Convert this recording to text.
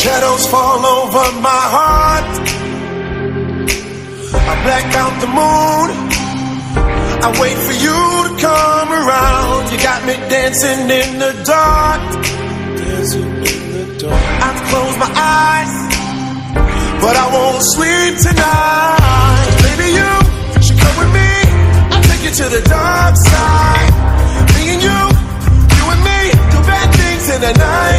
Shadows fall over my heart. I black out the moon. I wait for you to come around. You got me dancing in the dark. I close my eyes, but I won't sleep tonight. Baby, you should come with me. I'll take you to the dark side. Me and you and me, do bad things in the night.